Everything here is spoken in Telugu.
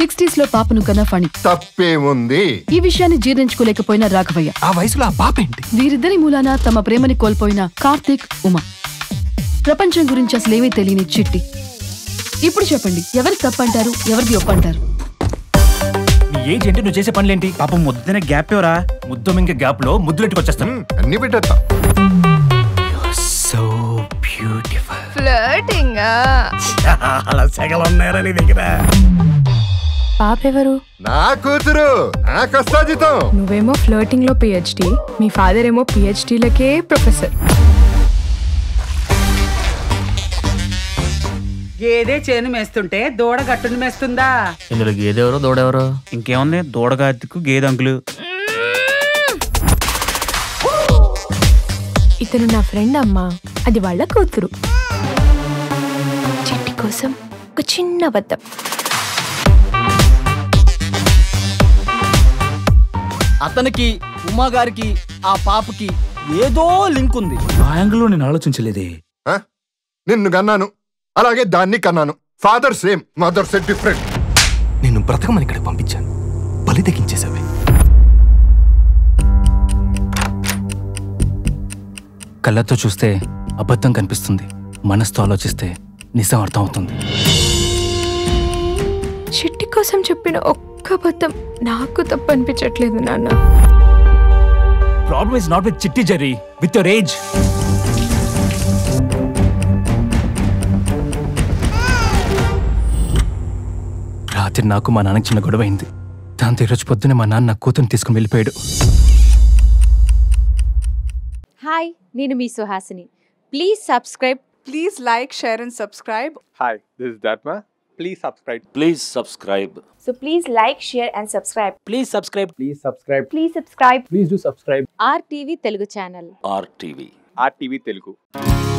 60s లో పాపను కన్నా ఫణి. తప్పేముంది? ఈ విషయాన్ని జీర్ణించుకోలేకపోయిన రాఘవయ్య. ఆ వయసులో ఆ పాప ఏంటి? వీరిద్దరి మూలాన తమ ప్రేమని కోల్పోయిన కార్తీక్, ఉమా. ప్రపంచం గురించి అసలేమీ తెలియని చిట్టి. ఇప్పుడు చెప్పండి, ఎవరి తప్పంటారు, ఎవరిది ఒప్పంటారు? ఏజ్ ఏంటి, నువ్వు చేసే పనులేంటి? పాపం ముద్దనే గ్యాప్ ఎవరా? ముద్దు ఇంక గ్యాప్ లో ముద్దులెట్టుకొచ్చేస్తాను. అన్ని పెట్టేస్తా. So beautiful. ఫ్లర్టింగ్ చాలా సెగలు ఉన్నాయరా నీ దగ్గర. పాపెవరు? నా కూతురు, నా కష్టాజితం. నువ్వేమో ఫ్లర్టింగ్ లో పిహెచ్డి, మీ ఫాదర్ ఏమో పిహెచ్డిలకే ప్రొఫెసర్. గేదే చేను మేస్తుంటే దూడ గట్టును మేస్తుందా? ఇందులో గేదెవరో దూడెవరో? ఇంకేముంది, దూడగాతికు గేదె అంకులు. ఇతను నా ఫ్రెండ్ అమ్మా, అది వాళ్ళ కూతురు. చిట్టి కోసం ఒక చిన్న అబద్ధం. అతనికి, ఉమా గారికి, ఆ పాపకి ఏదో లింక్ ఉంది. ఆ యాంగిల్లో నేను ఆలోచించలేదే. నిన్ను కన్నాను, అలాగే దాన్ని కన్నాను. Father same, mother set different. నేను బ్రతకమని ఇక్కడ పంపించాను, బలి తెగించేసావే. కళ్ళతో చూస్తే అబద్ధం కనిపిస్తుంది, మనసుతో ఆలోచిస్తే నిజం అర్థం అవుతుంది. చిట్టి కోసం చెప్పిన ఒక్క అబద్ధం నాకు తప్పు అనిపించట్లేదు నాన్న. Problem is not with Chitti Jerry, with your age. రాత్రి నాకు మా నాన్నకి చిన్న గొడవ అయింది. దాంతో ఈరోజు పొద్దునే మా నాన్న కూతురుని తీసుకుని వెళ్ళిపోయాడు. హాయ్, నేను మీ Suhasini. Please subscribe. Please like, share and subscribe. Hi, this is Dharma. Please subscribe. Please subscribe. So please like, share and subscribe. Please subscribe. Please subscribe. Please subscribe. Please do subscribe. RTV Telugu channel. RTV. RTV Telugu.